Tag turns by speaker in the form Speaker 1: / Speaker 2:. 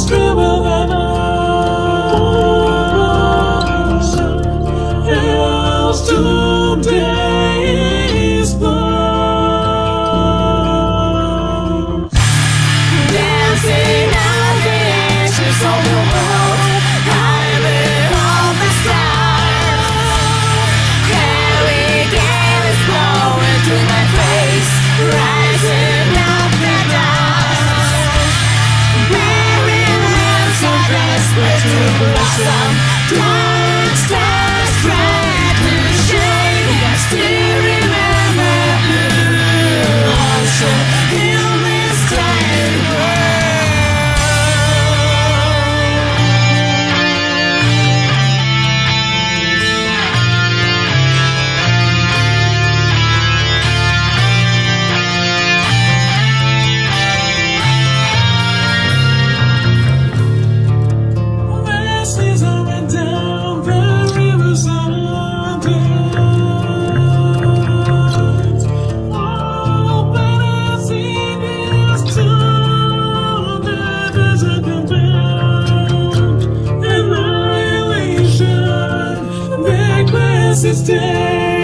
Speaker 1: scribble that else today's blood. Dancing on the ashes of the world, high above the stars. Every gale is blowing through my face, rising up the dust. Bearing hands are desperate to blossom, dark stars bright to shine. I still remember blue ocean in this tiny world. The seas are went down, the rivers are undone. Oh, but I see this too, the desert abound. Annihilation, the glass is dead.